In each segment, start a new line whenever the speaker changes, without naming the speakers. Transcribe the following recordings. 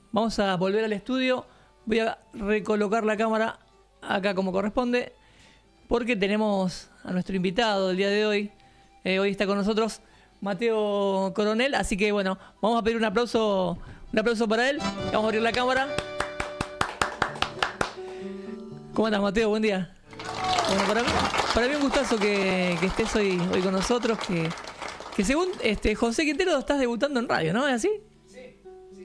vamos a volver al estudio. Voy a recolocar la cámara acá como corresponde, porque tenemos a nuestro invitado del día de hoy. Hoy está con nosotros Mateo Coronel, así que bueno, vamos a pedir un aplauso para él. Vamos a abrir la cámara. ¿Cómo andas, Mateo? Buen día. Bueno, para mí un gustazo que estés hoy con nosotros, que según José Quintero estás debutando en radio, ¿no? ¿Es así?
Sí,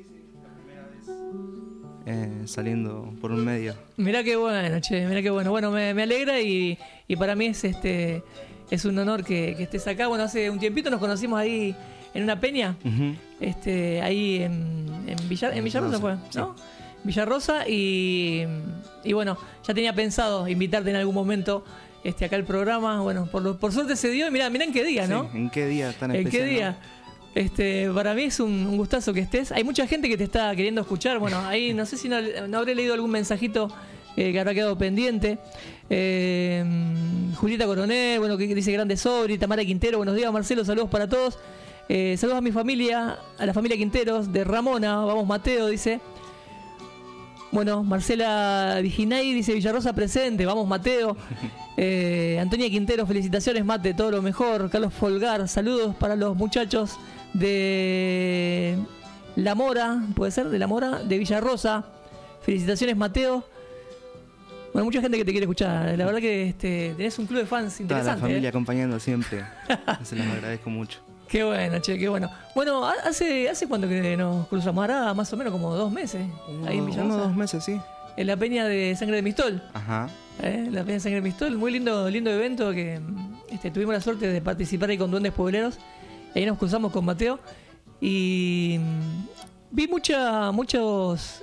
la primera vez saliendo por un medio.
Mirá qué bueno, che, mirá qué bueno. Bueno, me alegra y para mí es un honor que estés acá. Bueno, hace un tiempito nos conocimos ahí en una peña, ahí en Villarrosa fue, ¿no? Sí. Villarrosa y bueno, ya tenía pensado invitarte en algún momento acá al programa. Bueno, por suerte se dio y mirá en qué día, ¿no?
Sí, ¿en qué día tan especial?
¿En qué día?
¿No?
Para mí es un gustazo que estés. Hay mucha gente que te está queriendo escuchar. Bueno, ahí no sé si no habré leído algún mensajito que habrá quedado pendiente. Julieta Coronel, bueno, que dice Grande Sobri. Tamara Quintero, buenos días, Marcelo, saludos para todos. Saludos a mi familia, a la familia Quinteros, de Ramona, vamos Mateo, dice. Bueno, Marcela Viginay dice Villarrosa presente, vamos Mateo. Antonia Quintero, felicitaciones Mate, todo lo mejor. Carlos Folgar, saludos para los muchachos de La Mora, puede ser, de La Mora, de Villarrosa. Felicitaciones Mateo. Bueno, mucha gente que te quiere escuchar. La verdad que tenés un club de fans interesante.
Toda la familia acompañando siempre. Se los agradezco mucho.
Qué bueno, che, qué bueno. Bueno, ¿hace cuánto que nos cruzamos? Hará más o menos como 2 meses. Ahí en Villarrosa.
2 meses, sí.
En la peña de Sangre de Mistol.
Ajá.
La peña de Sangre de Mistol. Muy lindo evento que tuvimos la suerte de participar ahí con Duendes Puebleros. Ahí nos cruzamos con Mateo. Y vi muchos...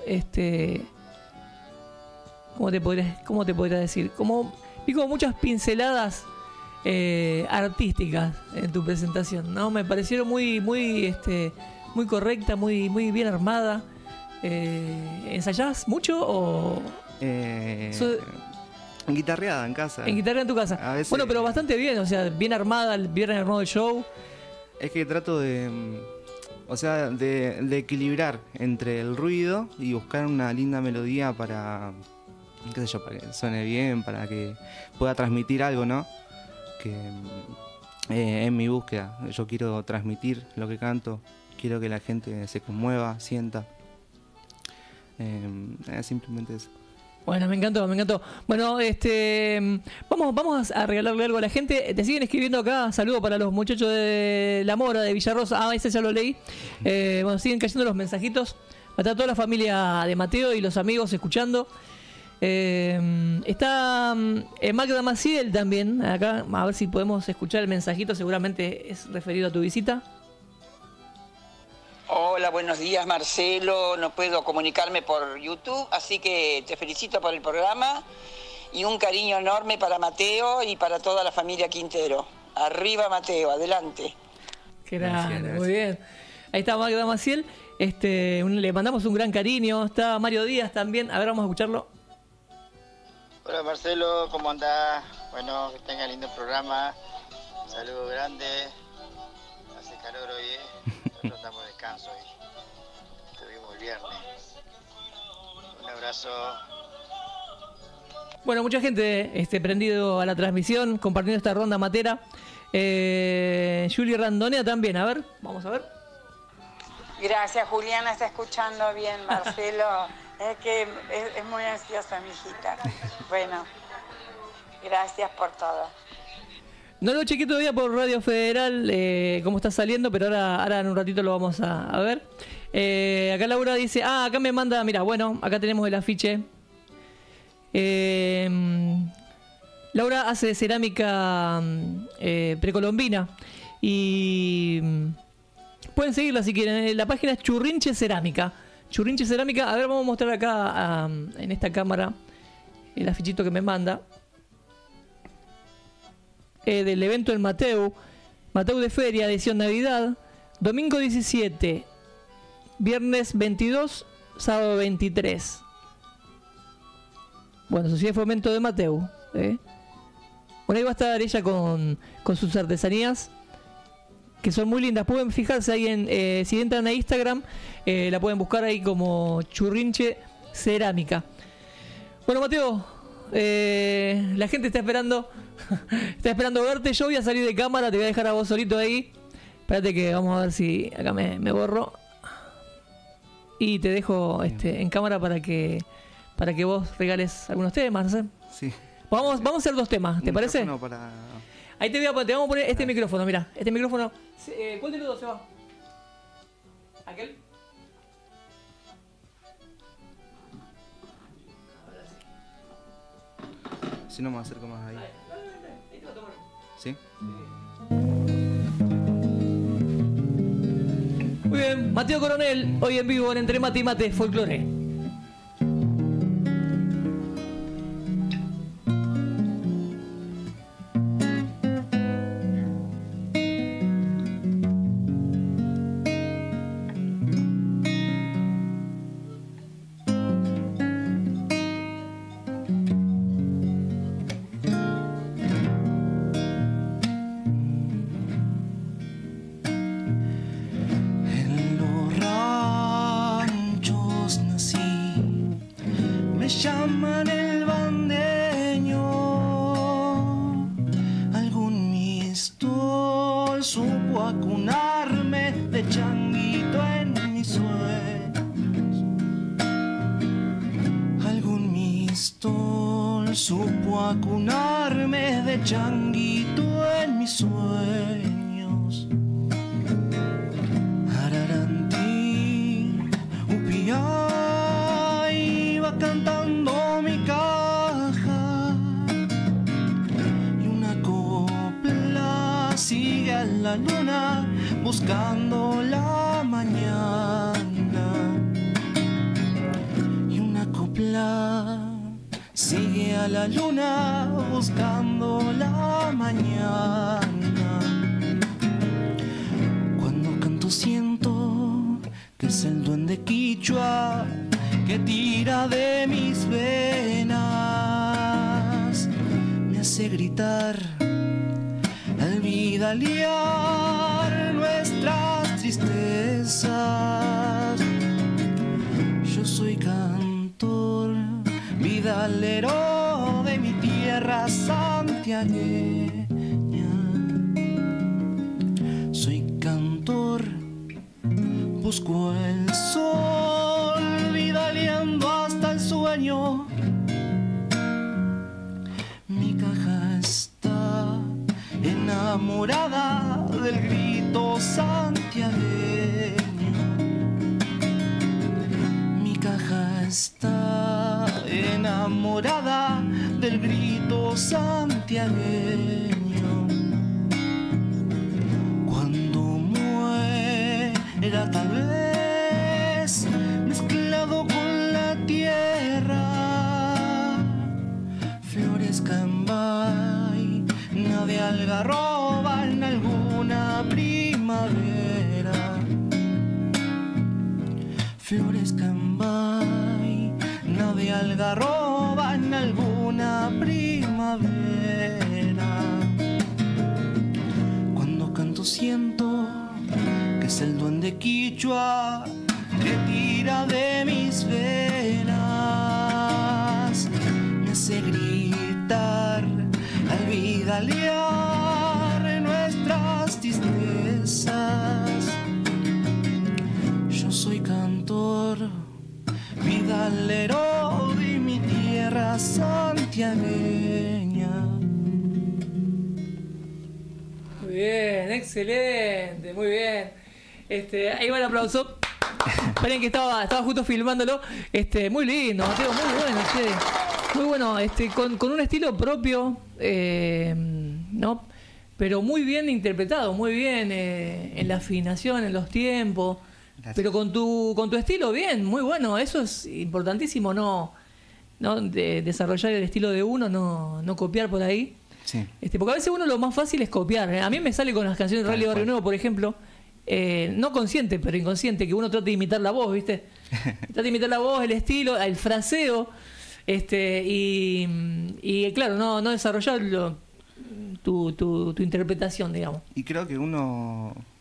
¿Cómo te podría decir? Vi como muchas pinceladas artísticas en tu presentación, ¿no? Me parecieron muy correcta, muy bien armada. ¿Ensayás mucho o...?
Guitarreada en casa.
Guitarreada en tu casa.
A veces,
bueno, pero bastante bien, o sea, bien armado el show.
Es que trato de equilibrar entre el ruido y buscar una linda melodía para, qué sé yo, para que suene bien, para que pueda transmitir algo, ¿no? Que en mi búsqueda yo quiero transmitir lo que canto, quiero que la gente se conmueva, sienta, simplemente eso.
Bueno, me encantó. Bueno, vamos a regalarle algo a la gente. Te siguen escribiendo acá, saludo para los muchachos de La Mora, de Villarrosa. Ese ya lo leí. Bueno, siguen cayendo los mensajitos. Está toda la familia de Mateo y los amigos escuchando. Está Magda Maciel también acá, a ver si podemos escuchar el mensajito, seguramente es referido a tu visita.
Hola, buenos días Marcelo, no puedo comunicarme por YouTube, así que te felicito por el programa y un cariño enorme para Mateo y para toda la familia Quintero. Arriba Mateo, adelante.
Qué grande, muy bien. Ahí está Magda Maciel, le mandamos un gran cariño. Está Mario Díaz también, a ver, vamos a escucharlo.
Hola Marcelo, ¿cómo andás? Bueno, que tenga lindo programa. Un saludo grande. Hace calor hoy, Nosotros estamos de descanso hoy. Estuvimos el viernes. Un abrazo.
Bueno, mucha gente prendido a la transmisión, compartiendo esta ronda matera. Juli Randonea también, a ver, vamos a ver.
Gracias, Juliana está escuchando bien, Marcelo. Es que es muy ansiosa mi hijita. Bueno, gracias por todo.
No lo chequeé todavía por Radio Federal cómo está saliendo, pero ahora en un ratito lo vamos a ver. Acá Laura dice, acá me manda, mira, bueno, acá tenemos el afiche. Laura hace cerámica precolombina y pueden seguirla si quieren. La página es Churrinche Cerámica. Churrinche Cerámica, a ver, vamos a mostrar acá en esta cámara el afichito que me manda del evento en Mateu de Feria, edición Navidad, domingo 17, viernes 22, sábado 23. Bueno, Sociedad de Fomento de Mateu. Bueno, ahí va a estar ella con sus artesanías. que son muy lindas. Pueden fijarse ahí si entran a Instagram, la pueden buscar ahí como Churrinche Cerámica. Bueno, Mateo, la gente está esperando verte. Yo voy a salir de cámara, te voy a dejar a vos solito ahí. Espérate que vamos a ver si acá me borro. Y te dejo en cámara para que vos regales algunos temas, no sé.
Sí.
Vamos a hacer 2 temas, ¿te parece?
Para...
Ahí te vamos a poner este micrófono, mira. Este micrófono. ¿Cuál de los 2 se va? ¿Aquel?
Si no me acerco más ahí. ¿Sí?
Muy bien, Mateo Coronel, hoy en vivo en Entre Mate y Mate Folklore.
Supo acunarme de changuito en mis sueños. Araranti, upia, iba cantando mi caja. Y una copla sigue a la luna buscando la mañana. Y una copla sigue a la luna buscando la mañana. Cuando canto siento que es el duende quichua que tira de mis venas. Me hace gritar al vidalear nuestras tristezas. Yo soy cantor, vidalero de mi tierra santiagueña. Soy cantor, busco el sol, vidaleando hasta el sueño. Mi caja está enamorada del grito santiagueño. Mi caja está enamorada del grito santiagueño. Cuando muera tal vez mezclado con la tierra, florezca en vaina de algarroba en alguna primavera. Florezca en vaina de algarroba en alguna primavera. Cuando canto siento que es el duende quichua que tira de mis venas. Me hace gritar al vidalear nuestras tristezas. Yo soy cantor, vidalero de mi tierra santiagueña.
Muy bien, excelente, muy bien. Ahí va el aplauso. Esperen que estaba justo filmándolo. Muy lindo, Mateo, muy bueno, che. Muy bueno, con un estilo propio, ¿no? Pero muy bien interpretado, muy bien en la afinación, en los tiempos. Gracias. Pero con tu estilo, bien, muy bueno. Eso es importantísimo, no desarrollar el estilo de uno, no copiar por ahí.
Sí.
Porque a veces uno lo más fácil es copiar. A mí me sale con las canciones de Rally Barrio Nuevo, por ejemplo, no consciente, pero inconsciente, que uno trata de imitar la voz, ¿viste? Trata de imitar la voz, el estilo, el fraseo, y claro, no desarrollar tu interpretación, digamos.
Y creo que uno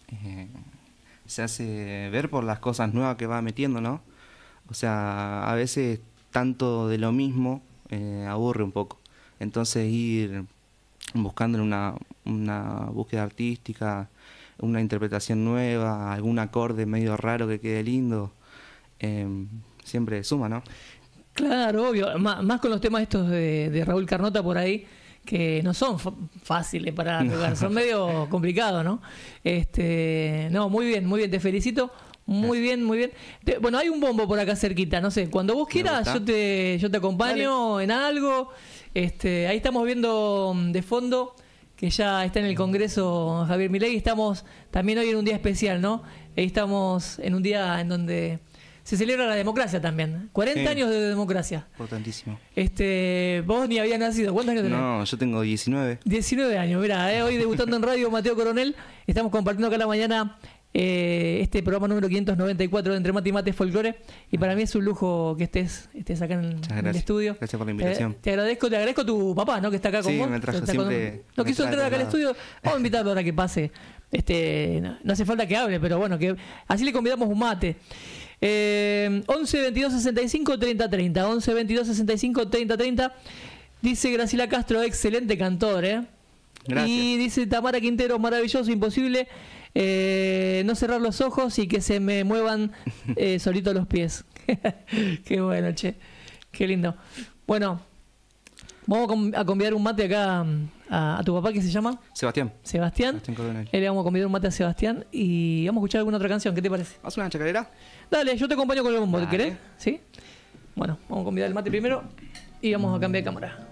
se hace ver por las cosas nuevas que va metiendo, ¿no? O sea, a veces tanto de lo mismo aburre un poco. Entonces ir buscando una búsqueda artística, una interpretación nueva, algún acorde medio raro que quede lindo, siempre suma, ¿no?
Claro, obvio. Más con los temas estos de Raúl Carnota por ahí, que no son fáciles para tocar, son medio complicados, ¿no? No, muy bien, te felicito. Muy bien, muy bien. Bueno, hay un bombo por acá cerquita, no sé, cuando vos quieras yo te acompaño. Dale. En algo. Ahí estamos viendo de fondo que ya está en el Congreso Javier Milei. Estamos también hoy en un día especial, ¿no? Ahí estamos en un día en donde se celebra la democracia también. 40 años de democracia.
Importantísimo.
Vos ni habías nacido. ¿Cuántos años tenés?
No, yo tengo 19.
19 años, mirá, hoy debutando en radio Mateo Coronel. Estamos compartiendo acá la mañana este programa número 594 de Entre Mate y Mate Folclore, y para mí es un lujo que estés acá en el estudio.
Gracias por la invitación.
Te agradezco a tu papá, ¿no? Que está acá con vos.
Sí, me trajo siempre.
No quiso entrar acá al estudio. Vamos a invitarlo ahora que pase. No hace falta que hable, pero bueno, que así le convidamos un mate. 11 22 65 30 30. 11 22 65 30 30. Dice Graciela Castro, excelente cantor,
Gracias.
Y dice Tamara Quintero, maravilloso, imposible no cerrar los ojos y que se me muevan solitos los pies. Qué bueno, che. Qué lindo. Bueno, vamos a convidar un mate acá a tu papá, ¿qué se llama?
Sebastián Coronel.
Le vamos a convidar un mate a Sebastián y vamos a escuchar alguna otra canción. ¿Qué te parece?
¿Haz una chacarera?
Dale, yo te acompaño con el bombo,
Dale.
¿querés? ¿Sí? Bueno, vamos a convidar el mate primero y vamos a cambiar de cámara.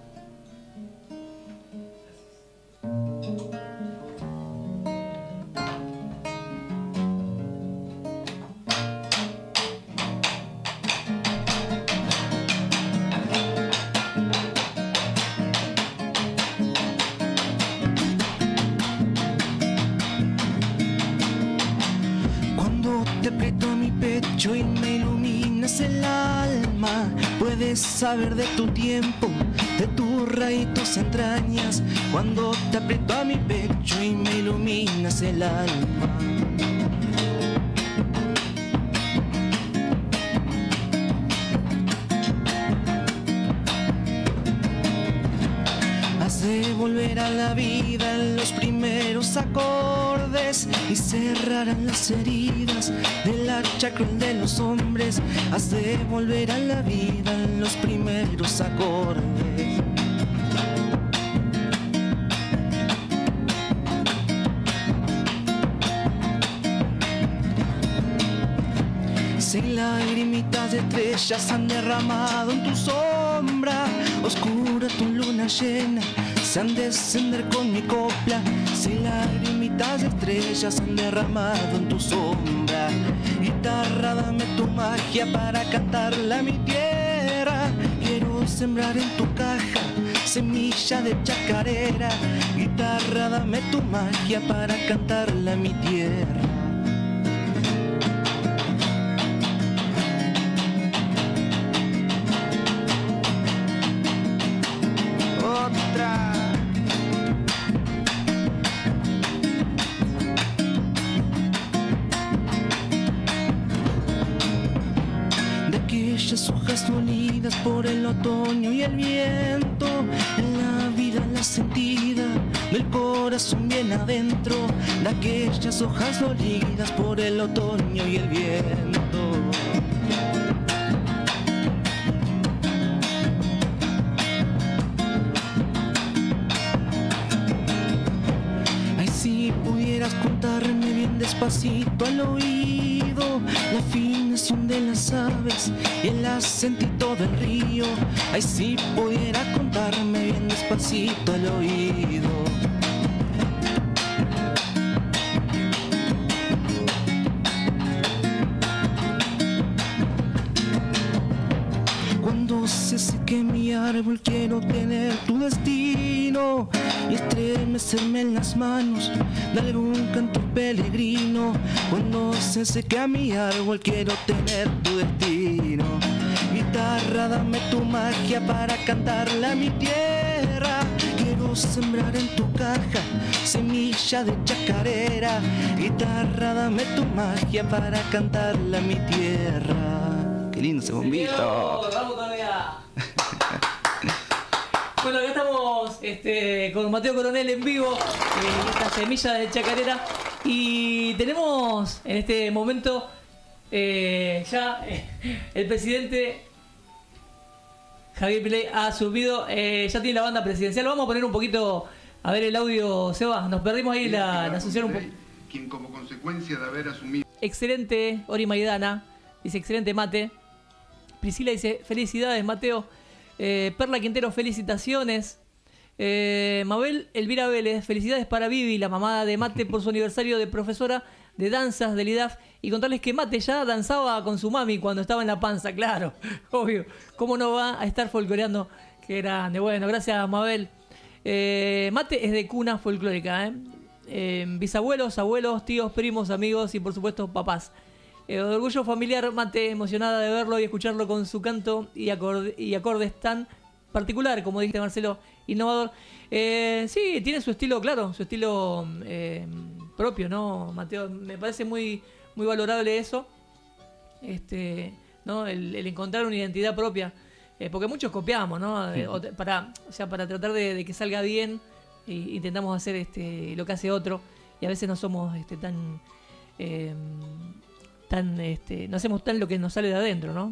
Y me iluminas el alma, puedes saber de tu tiempo, de tu raíz, tus entrañas. Cuando te aprieto a mi pecho y me iluminas el alma. Hace volver a la vida en los primeros acordes y cerrarán las heridas del hacha cruel de los hombres. Hace volver a la vida en los primeros acordes. Si lagrimitas de estrellas han derramado en tu sombra, oscura tu luna llena, se han de encender con mi copla. Si lagrimitas de estrellas han derramado en tu sombra, guitarra, dame tu magia para cantarla a mi tierra. Quiero sembrar en tu caja semilla de chacarera. Guitarra, dame tu magia para cantarla a mi tierra. Hojas molidas por el otoño y el viento, en la vida la sentida del corazón bien adentro, de aquellas hojas dolidas por el otoño y el viento. Ay, si pudieras contarme bien despacito al oído la afinación de las aves y el acentito del río. Ay, si pudiera contarme bien despacito al oído. Cuando se seque mi árbol quiero tener tu destino y estremecerme en las manos de algún cantor peregrino. Cuando se seque mi árbol quiero tener tu destino. Guitarra, dame tu magia para cantarla a mi tierra. Quiero quiero sembrar en tu caja semilla de chacarera. Guitarra, dame tu magia para cantarle a mi tierra. Qué lindo ese bombito.
Señor, vamos todavía. Bueno, acá estamos con Mateo Coronel en vivo, esta semilla de chacarera. Y tenemos en este momento ya el presidente Javier Milei ha subido, ya tiene la banda presidencial. Vamos a poner un poquito, a ver el audio, Seba. Nos perdimos ahí la asunción un poco.
Quien como consecuencia de haber asumido...
Excelente, Ori Maidana. Dice, excelente mate. Priscila dice, felicidades, Mateo. Perla Quintero, felicitaciones. Mabel Elvira Vélez, felicidades para Vivi, la mamá de Mate, por su aniversario de profesora de danzas del IDAF. Y contarles que Mate ya danzaba con su mami cuando estaba en la panza, claro, obvio. ¿Cómo no va a estar folcloreando? Qué grande. Bueno, gracias, Mabel. Mate es de cuna folclórica, bisabuelos, abuelos, tíos, primos, amigos y por supuesto papás. De orgullo familiar, Mate, emocionada de verlo y escucharlo con su canto y acordes tan particular, como dijiste, Marcelo, innovador. Sí, tiene su estilo, claro, su estilo propio, ¿no, Mateo? Me parece muy, muy valorable eso, ¿no? El encontrar una identidad propia, porque muchos copiamos, ¿no? Para tratar de que salga bien, intentamos hacer lo que hace otro y a veces no somos no hacemos tan lo que nos sale de adentro, ¿no?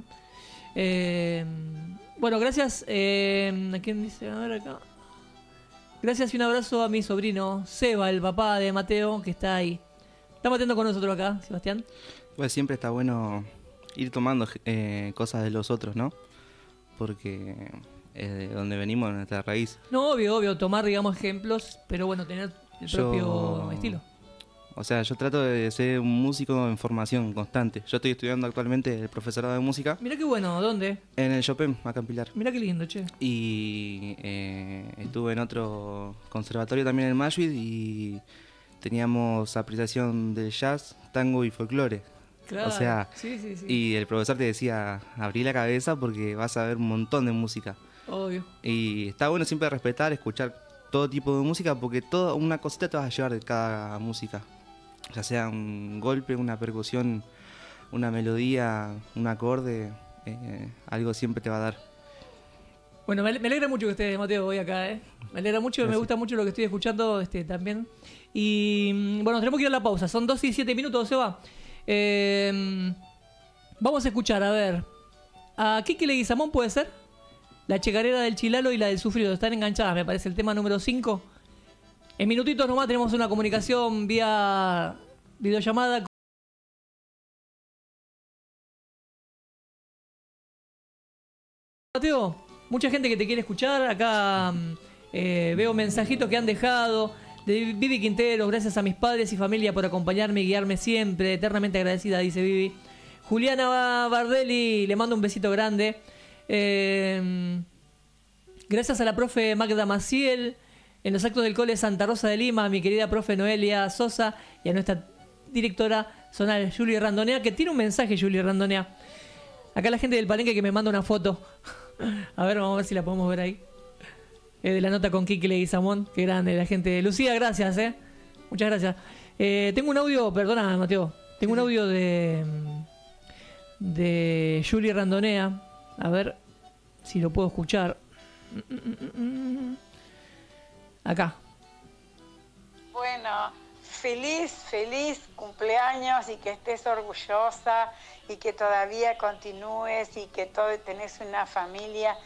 Bueno, gracias. ¿A quién dice? A ver acá. Gracias y un abrazo a mi sobrino Seba, el papá de Mateo, que está ahí. Está metiendo con nosotros acá, Sebastián.
Pues siempre está bueno ir tomando cosas de los otros, ¿no? Porque es de donde venimos, de nuestra raíz.
No, obvio, tomar, digamos, ejemplos, pero bueno, tener el propio estilo.
O sea, yo trato de ser un músico en formación constante. Yo estoy estudiando actualmente el profesorado de música.
Mirá qué bueno, ¿dónde?
En el Chopin, acá en Pilar.
Mirá qué lindo, che.
Y estuve en otro conservatorio también en Mayuid y teníamos apreciación del jazz, tango y folclore.
Claro,
o sea,
sí.
Y el profesor te decía, abrí la cabeza porque vas a ver un montón de música.
Obvio.
Y está bueno siempre respetar, escuchar todo tipo de música porque una cosita te vas a llevar de cada música. Ya sea un golpe, una percusión, una melodía, un acorde, algo siempre te va a dar.
Bueno, me alegra mucho que esté Mateo hoy acá, Me alegra mucho, gracias. Me gusta mucho lo que estoy escuchando también. Y bueno, tenemos que ir a la pausa, son 2 y 7 minutos, Seba. Vamos a escuchar, a ver, a Kiki Leguizamón, ¿puede ser? La chacarera del Chilalo y la del Sufrido, están enganchadas, me parece, el tema número 5. En minutitos nomás tenemos una comunicación vía videollamada. Mateo, mucha gente que te quiere escuchar. Acá veo mensajitos que han dejado. De Vivi Quintero, gracias a mis padres y familia por acompañarme y guiarme siempre. Eternamente agradecida, dice Vivi. Juliana Bardelli, le mando un besito grande. Gracias a la profe Magda Maciel. En los actos del cole Santa Rosa de Lima, mi querida profe Noelia Sosa y a nuestra directora zonal Julie Randonea, que tiene un mensaje, Julie Randonea. Acá la gente del Palenque que me manda una foto. A ver, vamos a ver si la podemos ver ahí. De la nota con Kiki Leguizamón, que grande la gente. Lucía, gracias, muchas gracias. Tengo un audio, perdona, Mateo. Tengo un audio de Julie Randonea. A ver si lo puedo escuchar. Acá.
Bueno, feliz cumpleaños y que estés orgullosa y que todavía continúes y que tenés una familia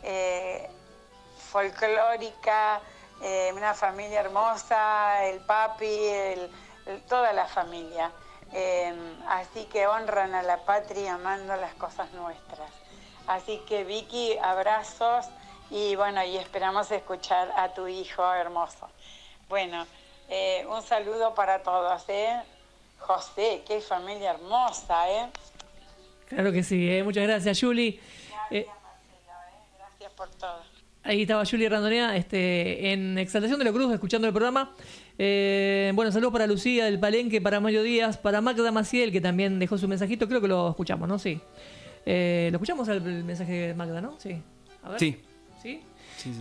folclórica, una familia hermosa, el papi, toda la familia. Así que honran a la patria amando las cosas nuestras. Así que Vicky, abrazos. Y bueno, y esperamos escuchar a tu hijo hermoso. Bueno, un saludo para todos, José, qué familia hermosa,
Claro que sí, muchas gracias, Juli.
Gracias, Marcelo, gracias por todo.
Ahí estaba Juli Randonea, en Exaltación de la Cruz, escuchando el programa. Bueno, saludos para Lucía del Palenque, para Mayo Díaz, para Magda Maciel, que también dejó su mensajito. Creo que lo escuchamos, ¿no? Sí. Lo escuchamos el mensaje de Magda, ¿no? Sí. A ver.
Sí.
¿Sí?
Sí, sí.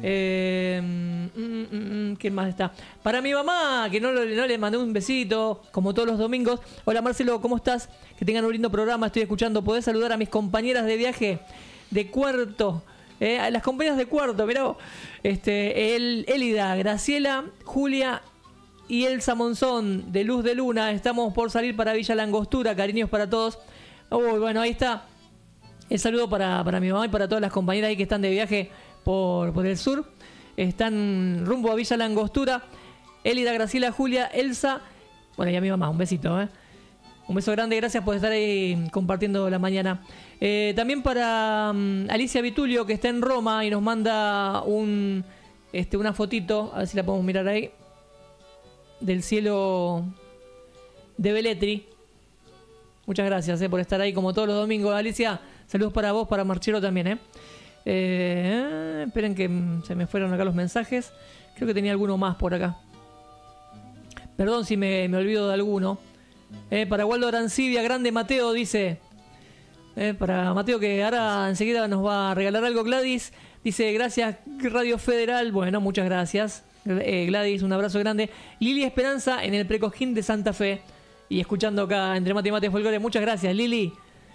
¿Quién más está? Para mi mamá, que no le mandé un besito, como todos los domingos. Hola Marcelo, ¿cómo estás? Que tengan un lindo programa, estoy escuchando. ¿Podés saludar a mis compañeras de viaje de cuarto? A las compañeras de cuarto, mirá vos. Elida, Graciela, Julia y Elsa Monzón, de Luz de Luna. Estamos por salir para Villa Langostura, cariños para todos. Bueno, ahí está. El saludo para mi mamá y para todas las compañeras ahí que están de viaje por el sur. Están rumbo a Villa Langostura. Elida, Graciela, Julia, Elsa. Bueno, y a mi mamá, un besito, Un beso grande, gracias por estar ahí compartiendo la mañana. También para Alicia Vitulio, que está en Roma y nos manda una fotito, a ver si la podemos mirar ahí, del cielo de Velletri. Muchas gracias por estar ahí como todos los domingos, Alicia. Saludos para vos, para Marchero también, esperen que se me fueron acá los mensajes. Creo que tenía alguno más por acá. Perdón si me olvido de alguno. Para Waldo Arancibia, grande Mateo, dice. Para Mateo, que ahora enseguida nos va a regalar algo. Gladys dice, gracias Radio Federal. Bueno, muchas gracias. Gladys, un abrazo grande. Lili Esperanza en el Precojín de Santa Fe. Y escuchando acá entre Mate y Mate Folclore. Muchas gracias, Lili.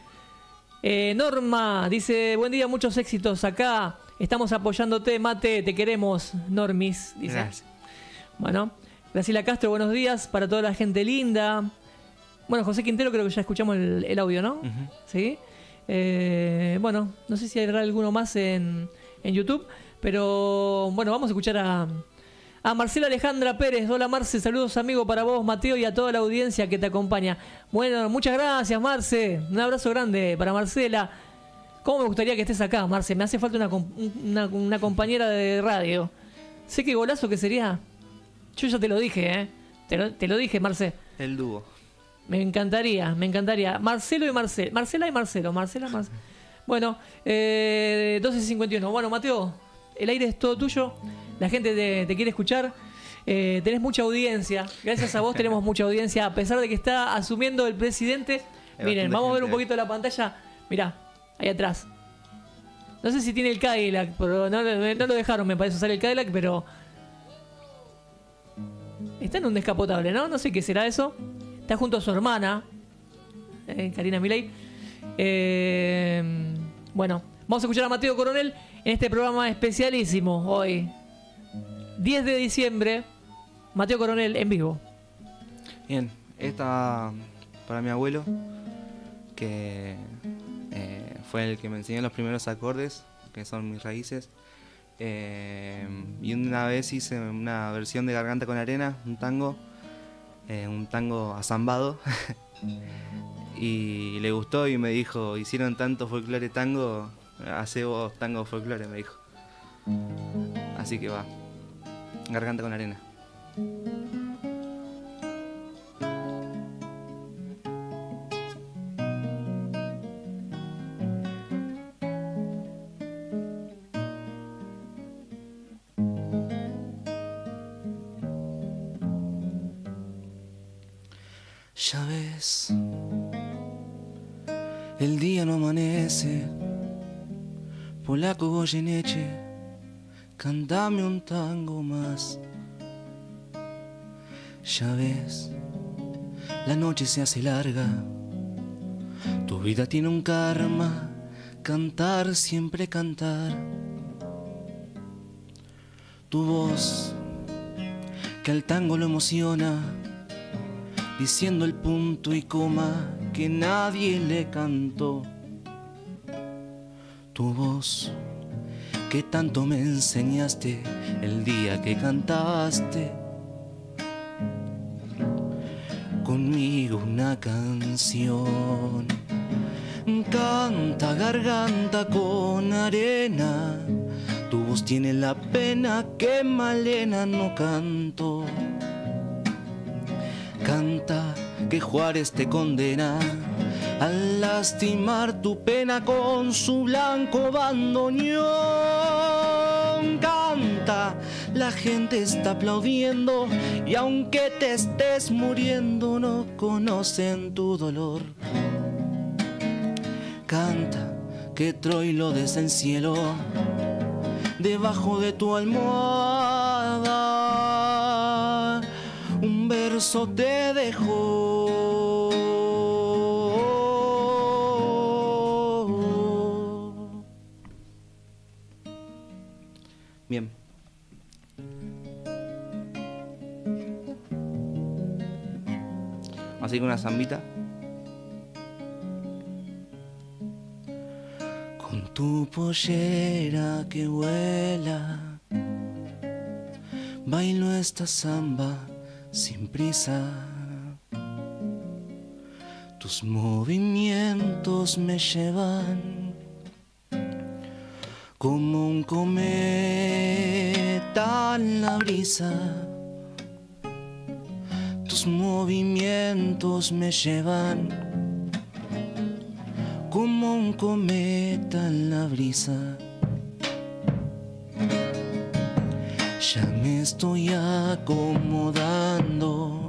Norma dice, buen día, muchos éxitos acá. Estamos apoyándote, Mate, te queremos, Normis, dice.
Gracias.
Bueno, Graciela Castro, buenos días para toda la gente linda. Bueno, José Quintero, creo que ya escuchamos el audio, ¿no?
Uh-huh.
Sí. Bueno, no sé si habrá alguno más en YouTube, pero bueno, vamos a escuchar a Marcela Alejandra Pérez. Hola Marce, saludos amigo para vos, Mateo, y a toda la audiencia que te acompaña. Bueno, muchas gracias Marce, un abrazo grande para Marcela. ¿Cómo me gustaría que estés acá, Marce? Me hace falta una compañera de radio. Sé qué golazo que sería. Yo ya te lo dije, te lo dije, Marce.
El dúo.
Me encantaría. Marcelo y Marcelo. Marcela y Marcelo. Bueno, 12:51. Bueno, Mateo, el aire es todo tuyo. La gente te quiere escuchar. Tenés mucha audiencia. Gracias a vos tenemos mucha audiencia. A pesar de que está asumiendo el presidente. Miren, vamos a ver un poquito la pantalla. Mirá, ahí atrás. No sé si tiene el Cadillac, pero no lo dejaron, me parece, usar el Cadillac, pero está en un descapotable, ¿no? No sé qué será eso. Está junto a su hermana, Karina Milei. Bueno, vamos a escuchar a Mateo Coronel en este programa especialísimo hoy. 10 de diciembre, Mateo Coronel en vivo.
Bien, esta para mi abuelo, que fue el que me enseñó los primeros acordes, que son mis raíces. Y una vez hice una versión de Garganta con Arena, un tango azambado. Y le gustó y me dijo, hicieron tanto folclore tango, hace vos tango folclore, me dijo. Así que va, Garganta con Arena. Ya ves, el día no amanece, Polaco Goyeneche, cántame un tango más. Ya ves, la noche se hace larga, tu vida tiene un karma, cantar, siempre cantar. Tu voz, que al tango lo emociona, diciendo el punto y coma que nadie le cantó. Tu voz, que tanto me enseñaste el día que cantaste conmigo una canción. Canta Garganta con Arena, tu voz tiene la pena que Malena no cantó. Canta que Juárez te condena al lastimar tu pena con su blanco bandoneón. Canta, la gente está aplaudiendo y aunque te estés muriendo no conocen tu dolor. Canta que Troilo desde el cielo
debajo de tu almohada, un verso te dejó.
Bien. Así que una zambita.
Con tu pollera que vuela, bailo esta samba sin prisa. Tus movimientos me llevan como un cometa en la brisa. Tus movimientos me llevan como un cometa en la brisa. Ya me estoy acomodando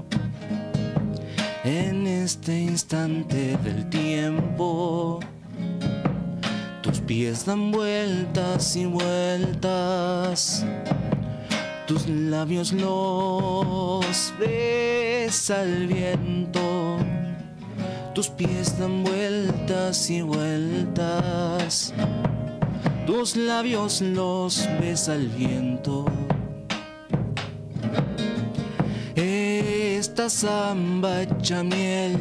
en este instante del tiempo. Tus pies dan vueltas y vueltas, tus labios los besa el viento. Tus pies dan vueltas y vueltas, tus labios los besa el viento. Esta samba hecha miel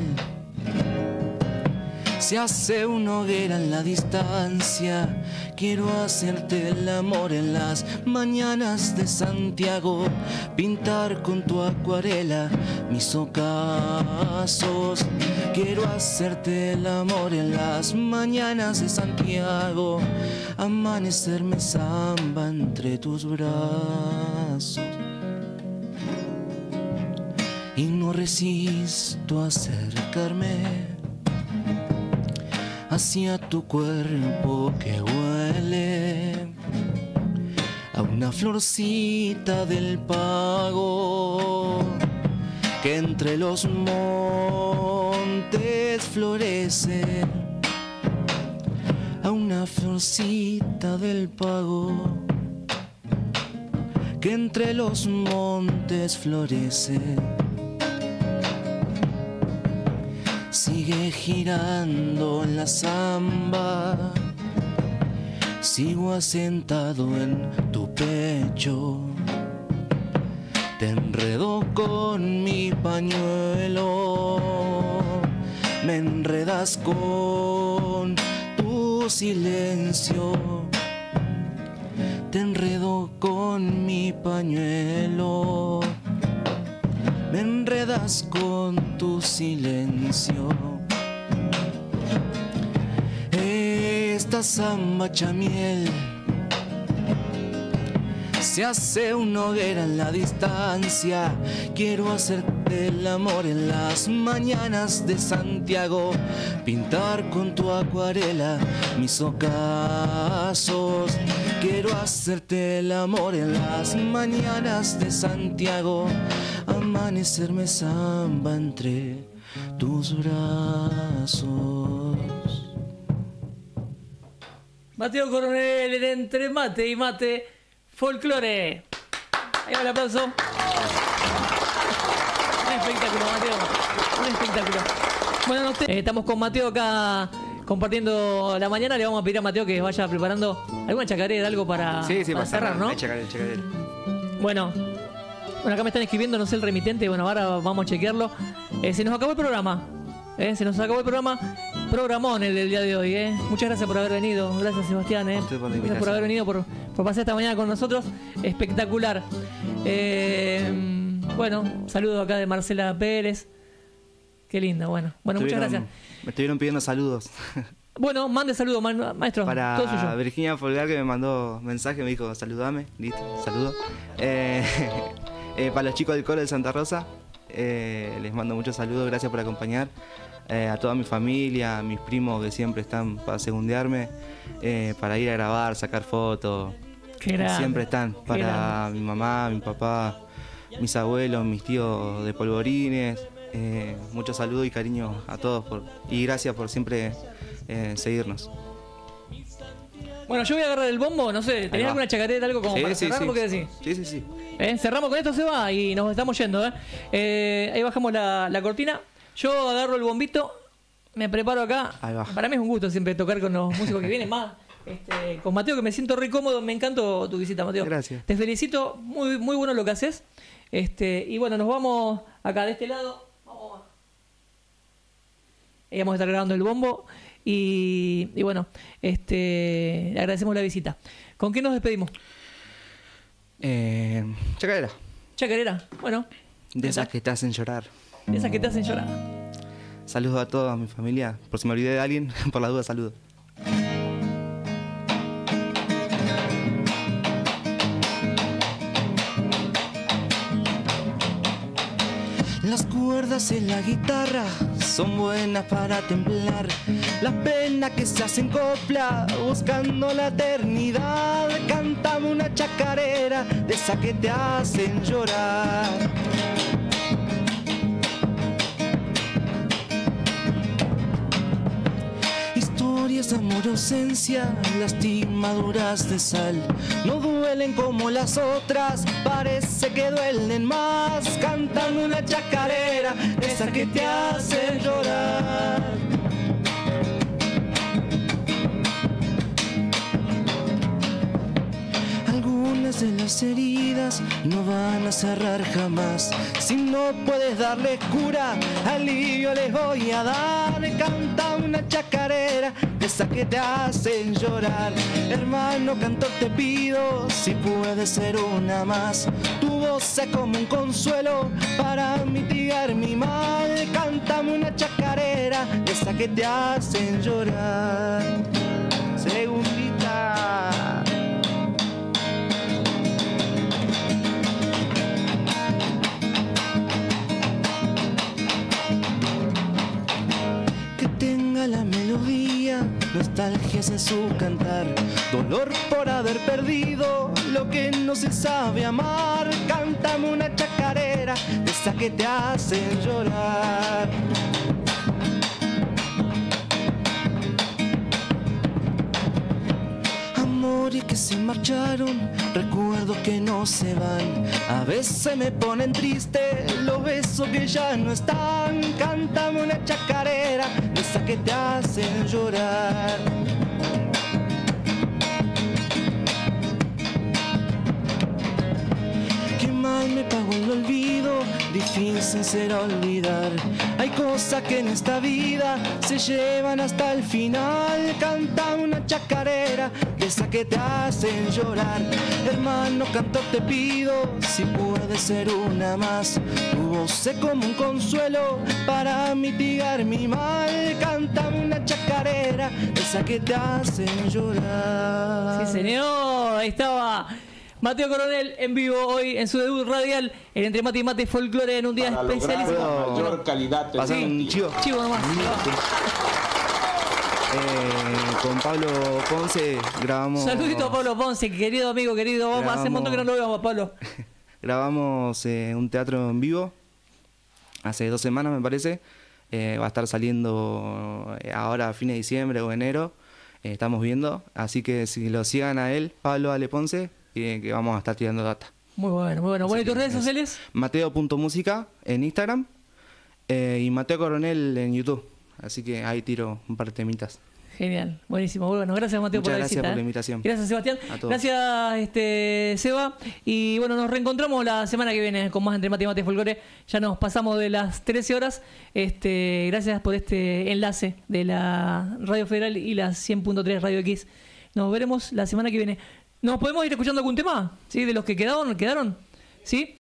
se hace una hoguera en la distancia. Quiero hacerte el amor en las mañanas de Santiago, pintar con tu acuarela mis ocasos. Quiero hacerte el amor en las mañanas de Santiago, amanecerme samba entre tus brazos. Y no resisto a acercarme hacia tu cuerpo que huele a una florcita del pago que entre los montes florece, a una florcita del pago que entre los montes florece. Sigue girando en la samba, sigo asentado en tu pecho. Te enredo con mi pañuelo, me enredas con tu silencio. Te enredo con mi pañuelo, me enredas con tu silencio. Esta samba hecha miel se hace una hoguera en la distancia. Quiero hacerte el amor en las mañanas de Santiago, pintar con tu acuarela mis ocasos. Quiero hacerte el amor en las mañanas de Santiago, amanecerme samba entre tus brazos.
Mateo Coronel en Entre Mate y Mate Folclore. Ahí va el aplauso. Un espectáculo, Mateo. Un espectáculo. Bueno, estamos con Mateo acá compartiendo la mañana. Le vamos a pedir a Mateo que vaya preparando alguna chacarera, algo para,
Sí,
para cerrar, ¿no?
Chacarera.
Bueno, acá me están escribiendo, no sé el remitente. Bueno, ahora vamos a chequearlo. Se nos acabó el programa. Se nos acabó el programa. Programón el del día de hoy. Muchas gracias por haber venido. Gracias, Sebastián. Gracias por haber venido, por pasar esta mañana con nosotros. Espectacular. Bueno, saludo acá de Marcela Pérez. Qué linda. Bueno, muchas gracias.
Me estuvieron pidiendo saludos.
Bueno, mande saludos, maestro.
Para
todo suyo.
Virginia Folgar, que me mandó mensaje, me dijo saludame. Listo, saludo. Para los chicos del coro de Santa Rosa, les mando muchos saludos. Gracias por acompañar. A toda mi familia, a mis primos que siempre están para segundearme, para ir a grabar, sacar fotos. Siempre están para mi mamá, mi papá, mis abuelos, mis tíos de Polvorines. Muchos saludos y cariño a todos y gracias por siempre seguirnos.
Bueno, yo voy a agarrar el bombo, no sé, ¿tenés
va.
alguna chacarera, algo como para cerrar? ¿Qué decís?
Sí.
Cerramos con esto, se va y nos estamos yendo. Ahí bajamos la cortina. Yo agarro el bombito, me preparo acá.
Ahí va.
Para mí es un gusto siempre tocar con los músicos que vienen más. Con Mateo, que me siento re cómodo, me encantó tu visita, Mateo.
Gracias.
Te felicito, muy, muy bueno lo que haces. Y bueno, nos vamos acá de este lado. Ahí vamos a estar grabando el bombo. Y bueno, le agradecemos la visita. ¿Con qué nos despedimos?
Chacarera.
Chacarera, bueno.
De esas que te hacen llorar.
De esas que te hacen llorar.
Saludos a toda mi familia. Por si me olvidé de alguien, por la duda, saludos.
Las cuerdas en la guitarra son buenas para temblar. Las penas que se hacen copla buscando la eternidad. Cántame una chacarera de esas que te hacen llorar. Historias de amor, ausencia, lastimaduras de sal. No duelen como las otras, parece que duelen más. Cántame una chacarera, esa que te hace llorar. Algunas de las heridas no van a cerrar jamás. Si no puedes darles cura, alivio les voy a dar. Canta una chacarera, esa que te hacen llorar. Hermano cantor, te pido, si puede ser una más. Tu voz es como un consuelo para mitigar mi mal. Cántame una chacarera, esa que te hacen llorar. Segundita. La melodía, nostalgias en su cantar, dolor por haber perdido lo que no se sabe amar. Cántame una chacarera, esa que te hacen llorar. Amores que se marcharon, recuerdos que no se van. A veces me ponen triste los besos que ya no están. Cántame una chacarera, esa que te hacen llorar. Qué mal me pagó el olvido, difícil será olvidar. Hay cosas que en esta vida se llevan hasta el final. Canta una chacarera, esa que te hacen llorar. Hermano cantor, te pido, si puede ser una más. Tu voz es como un consuelo para mitigar mi mal. Cántame una chacarera, esa que te hacen llorar.
Sí, señor, ahí estaba Mateo Coronel en vivo hoy en su debut radial en Entre Mate y Mate Folklore en un día
para
especialísimo.
lograr mayor calidad de
Pasar un chivo.
Chivo nomás.
Con Pablo Ponce grabamos.
Saludito a Pablo Ponce, querido amigo, querido. Vamos, hace un montón que no lo vemos, Pablo.
Grabamos un teatro en vivo hace 2 semanas, me parece. Va a estar saliendo ahora a fines de diciembre o enero. Estamos viendo. Así que si lo sigan a él, Pablo Ale Ponce, que vamos a estar tirando data.
Muy bueno, muy bueno. Bueno, ¿y tus redes sociales?
Mateo.música en Instagram y Mateo Coronel en YouTube. Así que ahí tiro un par de temitas.
Genial, buenísimo. Bueno, gracias Mateo por la visita.
Gracias por la invitación.
Gracias Sebastián.
A todos.
Gracias Seba. Y bueno, nos reencontramos la semana que viene con más Entre Mate y Mate Folklore. Ya nos pasamos de las 13 horas. Gracias por este enlace de la Radio Federal y la 100.3 Radio X. Nos veremos la semana que viene. ¿Nos podemos ir escuchando algún tema? ¿Sí? De los que quedaron, ¿sí?